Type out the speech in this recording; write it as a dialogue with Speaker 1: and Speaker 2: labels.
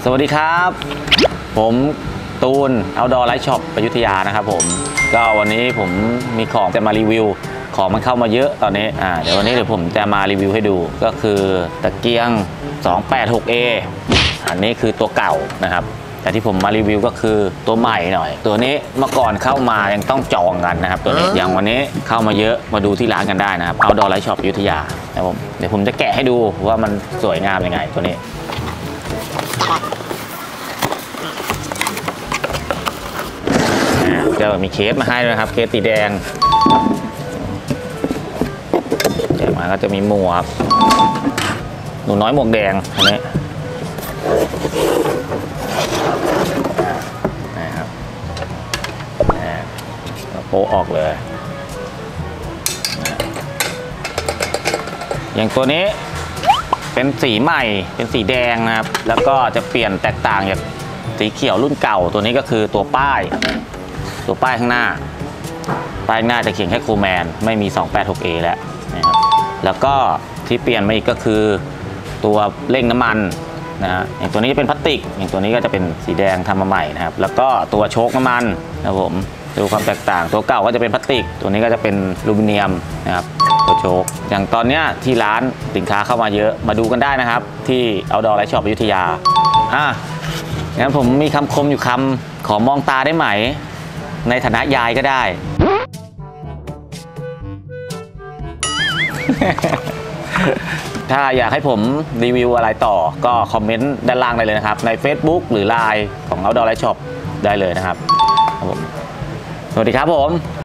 Speaker 1: สวัสดีครับผมตูน Outdoor Light Shop อยุธยานะครับผมก็วันนี้ผมมีของจะมารีวิวของมันเข้ามาเยอะตอนนี้เดี๋ยววันนี้ผมจะมารีวิวให้ดูก็คือตะเกียง 286A อันนี้คือตัวเก่านะครับแต่ที่ผมมารีวิวก็คือตัวใหม่หน่อยตัวนี้เมื่อก่อนเข้ามายังต้องจองกันนะครับตัวนี้อย่างวันนี้เข้ามาเยอะมาดูที่ร้านกันได้นะครับ Outdoor Light Shop อยุธยานะครับผมเดี๋ยวผมจะแกะให้ดูว่ามันสวยงามยังไงตัวนี้จะมีเคสมาให้ด้วยครับเคสสีแดงเดี๋ยวมาก็จะมีหมวกหนูน้อยหมวกแดงอันนี้นะครับโป๊ะออกเลยอย่างตัวนี้เป็นสีใหม่เป็นสีแดงนะครับแล้วก็จะเปลี่ยนแตกต่างจากสีเขียวรุ่นเก่าตัวนี้ก็คือตัวป้ายข้างหน้าจะเขียนแค่โคแมนไม่มี 286A แล้วนะครับแล้วก็ที่เปลี่ยนมาอีกก็คือตัวเร่งน้ำมันนะฮะอย่างตัวนี้จะเป็นพลาสติกอย่างตัวนี้ก็จะเป็นสีแดงทำมาใหม่นะครับแล้วก็ตัวโชคน้ำมันนะครับผมดูความแตกต่างตัวเก่าก็จะเป็นพลาสติกตัวนี้ก็จะเป็นอลูมิเนียมนะครับตัวโชคอย่างตอนนี้ที่ร้านสินค้าเข้ามาเยอะมาดูกันได้นะครับที่ Outdoor Light Shop อยุธยางั้นผมมีคำคมอยู่คำขอมองตาได้ไหมในฐานะยายก็ได้ ถ้าอยากให้ผมรีวิวอะไรต่อก็คอมเมนต์ด้านล่างได้เลยนะครับใน Facebook หรือ LINE ของ Outdoor Light Shop ได้เลยนะครับสวัสดีครับผม